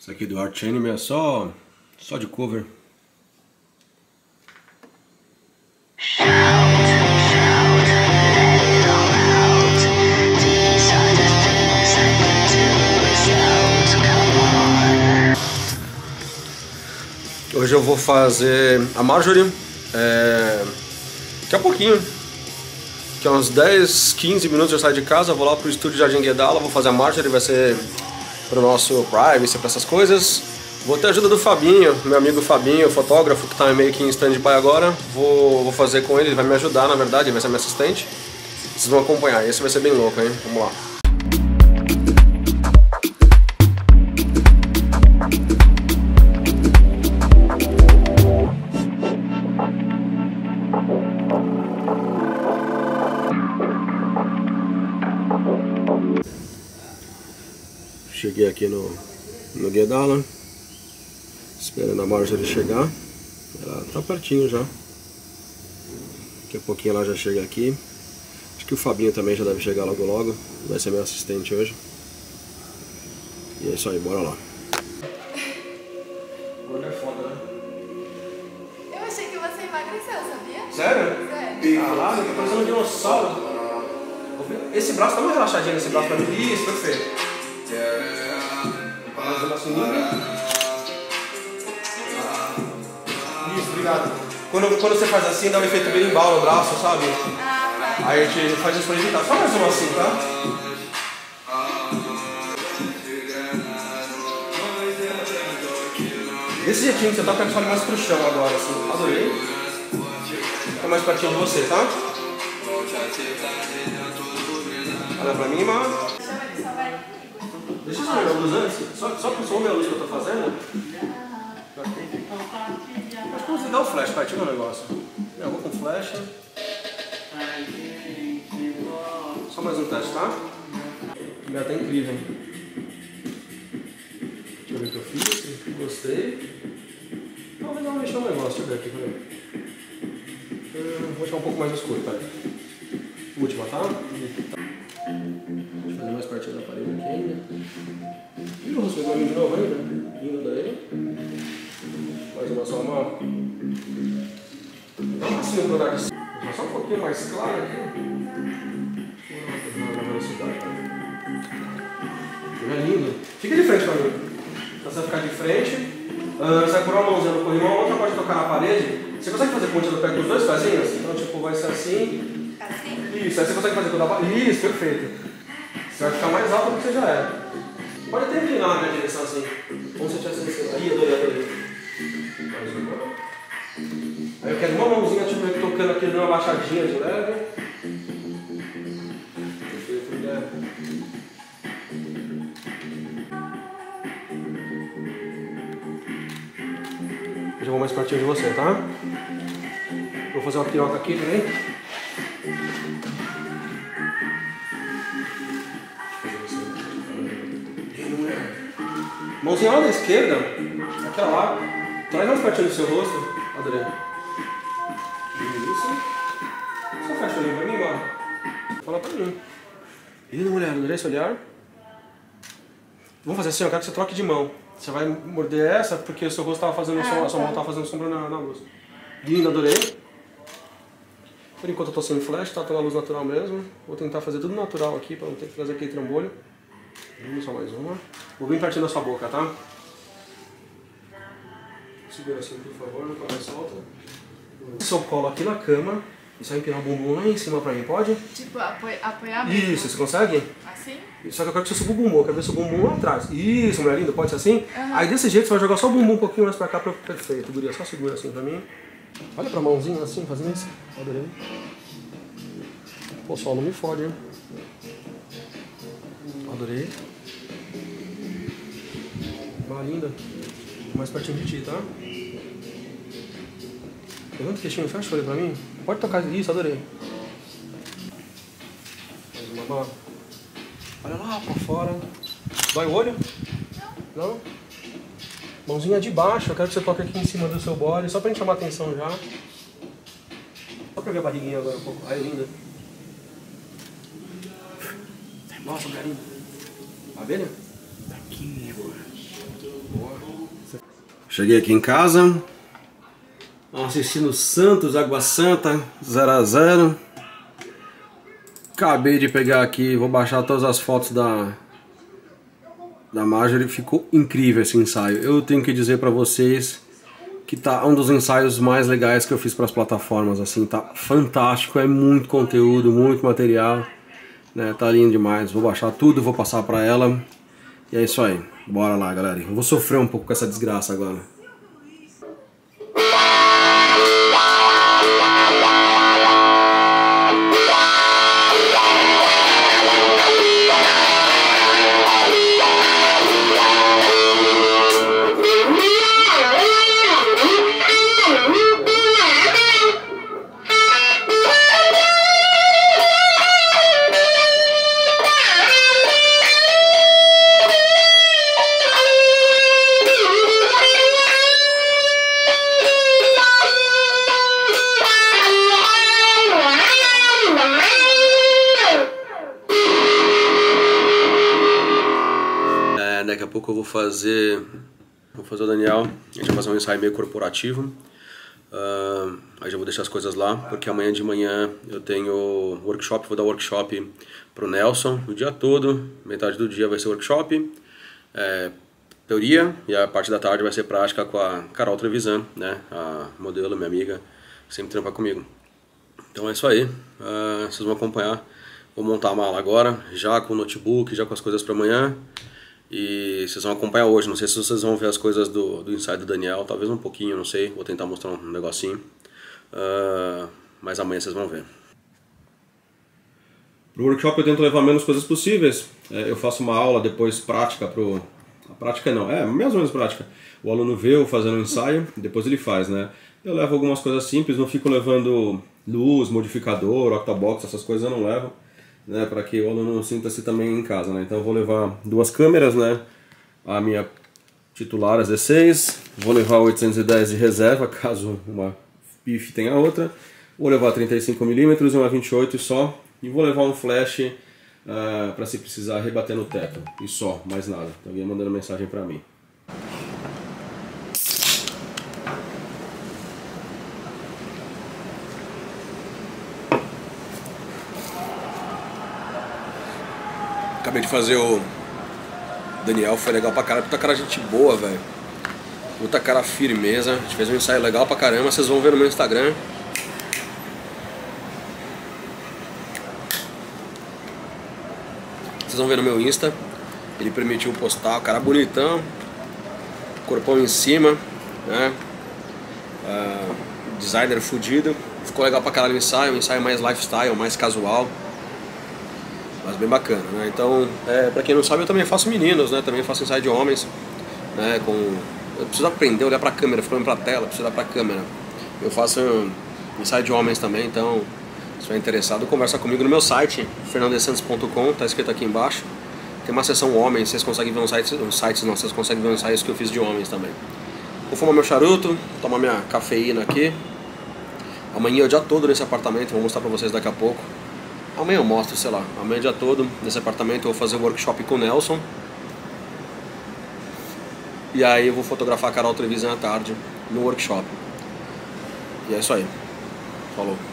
Esse aqui do Arch Enemy é só de cover. Hoje eu vou fazer a Marjorie, daqui a pouquinho, daqui a uns 10, 15 minutos eu saio de casa, vou lá pro estúdio Jardim Guedala, vou fazer a Marjorie, vai ser pro nosso privacy, pra essas coisas. Vou ter a ajuda do Fabinho, meu amigo Fabinho, fotógrafo, que tá meio que em stand-by agora. Vou fazer com ele vai me ajudar, na verdade, ele vai ser meu assistente. Vocês vão acompanhar, esse vai ser bem louco, hein? Vamos lá. Cheguei aqui no Guedala, esperando a Marjorie chegar. Ela tá pertinho já. Daqui a pouquinho ela já chega aqui. Acho que o Fabinho também já deve chegar logo logo. Vai ser meu assistente hoje. E é isso aí, bora lá. Gordo é foda, né? Eu achei que você emagreceu, sabia? Sério? Sério. Caralho, tô parecendo um dinossauro. Esse braço tá mais relaxadinho nesse braço pra mim. Isso, perfeito. Fazendo assim. Isso, obrigado. Quando você faz assim, dá um efeito berimbau no braço, sabe? Ah, tá. Aí a gente faz isso pra evitar. Só mais uma assim, tá? Desse jeitinho que você tá, eu quero só mais pro chão agora, assim. Adorei. Fica mais pertinho de você, tá? Olha pra mim, mano. Deixa eu só ver a luz antes, só pra só ver a luz que eu tô fazendo. Acho que vou desligar o flash, pai, tira um negócio. Eu vou com flash. Só mais um teste, tá? Já tá incrível, hein? Deixa eu ver o que eu fiz, gostei. Talvez eu vou mexer um negócio, deixa eu ver aqui, peraí. Vou deixar um pouco mais escuro, peraí. Última, tá? Deixa eu fazer mais pertinho da parede aqui ainda. Ih, o rosto pegou de novo ainda. Lindo daí. Mais uma só uma. Dá assim no lugar de cima. Só um pouquinho mais claro aqui. Na velocidade. É lindo. Fica de frente pra mim. Então você vai ficar de frente. Você vai pôr uma mãozinha no corrimão, a outra pode tocar na parede. Você consegue fazer ponte do pé com os dois pezinhos? Então, tipo, vai ser assim. Assim? Isso, aí você consegue fazer com a parede. Isso, perfeito. Você vai ficar mais alto do que você já é. Pode até inclinar na minha direção assim. Como se eu tivesse descendo. Aí, adorei. Mais uma. Aí eu quero uma mãozinha tipo, tocando aqui numa baixadinha de leve. Perfeito, mulher. Eu já vou mais pertinho de você, tá? Vou fazer uma piroca aqui também. Mãozinha lá da esquerda, aquela lá, traz mais pertinho do seu rosto. Adorei. Isso. Só fecha o olhinho pra mim, bora. Fala pra mim. Linda mulher, adorei esse olhar. Vamos fazer assim, eu quero que você troque de mão. Você vai morder essa porque o seu rosto tava fazendo sombra, a sua mão tava fazendo sombra na luz. Linda, adorei. Por enquanto eu tô sem flash, tá toda a luz natural mesmo. Vou tentar fazer tudo natural aqui pra não ter que fazer aquele trambolho. Vamos só mais uma. Vou bem pertinho da sua boca, tá? Segura assim, por favor, não vai solta. Seu colo aqui na cama. E você vai empinar o bumbum lá em cima pra mim, pode? Tipo, apoiar mesmo. Isso, você consegue? Assim? Só que eu quero que você suba o bumbum, eu quero ver seu bumbum lá atrás. Isso, mulher linda, pode ser assim? Uhum. Aí desse jeito você vai jogar só o bumbum um pouquinho mais pra cá, perfeito. Guria, só segura assim pra mim. Olha pra mãozinha assim, fazendo isso. Adorei. Pô, o sol não me fode, hein? Adorei. Uma linda. Mais pertinho de ti, tá? Levanta o queixinho, fecha o olho pra mim. Pode tocar isso, adorei. Mais uma. Olha lá pra fora. Dói o olho? Não. Não? Mãozinha de baixo, eu quero que você toque aqui em cima do seu body, só pra gente chamar atenção já. Só pra ver a barriguinha agora um pouco. Ai, linda. Nossa, mulher linda. Abelha? Tá aqui, amor. Cheguei aqui em casa, assistindo Santos, Água Santa, 0 a 0. Acabei de pegar aqui, vou baixar todas as fotos da Marjorie. Ficou incrível esse ensaio. Eu tenho que dizer pra vocês que tá um dos ensaios mais legais que eu fiz para as plataformas, assim, tá fantástico, é muito conteúdo, muito material, né? Tá lindo demais. Vou baixar tudo, vou passar pra ela. E é isso aí. Bora lá, galera. Eu vou sofrer um pouco com essa desgraça agora. Daqui a pouco eu vou fazer o Daniel, a gente vai fazer um ensaio meio corporativo. Aí já vou deixar as coisas lá, porque amanhã de manhã eu tenho workshop, vou dar workshop pro Nelson o dia todo, metade do dia vai ser workshop, teoria, e a parte da tarde vai ser prática com a Carol Trevisan, né, a modelo, minha amiga, que sempre trampa comigo. Então é isso aí, vocês vão acompanhar, vou montar a mala agora, já com o notebook, já com as coisas para amanhã. E vocês vão acompanhar hoje, não sei se vocês vão ver as coisas do ensaio do Daniel, talvez um pouquinho, não sei, vou tentar mostrar um negocinho, mas amanhã vocês vão ver. Pro workshop eu tento levar menos coisas possíveis, eu faço uma aula depois prática a prática não, mais ou menos prática, o aluno vê eu fazendo um ensaio, depois ele faz, né, eu levo algumas coisas simples, não fico levando luz, modificador, octabox, essas coisas eu não levo. Né, para que o aluno sinta-se também em casa, né? Então eu vou levar 2 câmeras, né? A minha titular a Z6, vou levar 810 de reserva, caso uma PIF tenha outra, vou levar 35mm e uma 28 só, e vou levar um flash para se precisar rebater no teto, e só, mais nada. Então alguém mandando mensagem para mim. Acabei de fazer o Daniel, foi legal pra caramba, puta cara gente boa, velho. Puta cara firmeza, a gente fez um ensaio legal pra caramba, vocês vão ver no meu Instagram. Vocês vão ver no meu Insta, ele permitiu postar, o cara bonitão, corpão em cima, né? Designer fudido, ficou legal pra caralho o ensaio, um ensaio mais lifestyle, mais casual. Mas bem bacana, né? Então, pra quem não sabe, eu também faço meninos, né? Também faço ensaio de homens, né? Eu preciso aprender a olhar pra câmera, ficar olhando pra tela, preciso olhar pra câmera. Eu faço ensaio de homens também, então, se for interessado, conversa comigo no meu site, fernandesantos.com, tá escrito aqui embaixo. Tem uma seção homens, vocês conseguem ver vocês conseguem ver ensaios que eu fiz de homens também. Vou fumar meu charuto, tomar minha cafeína aqui. Amanhã é o dia todo nesse apartamento, vou mostrar pra vocês daqui a pouco. Amanhã eu mostro, sei lá, amanhã o dia todo nesse apartamento eu vou fazer um workshop com o Nelson. E aí eu vou fotografar a Carol Trevisan à tarde no workshop. E é isso aí. Falou.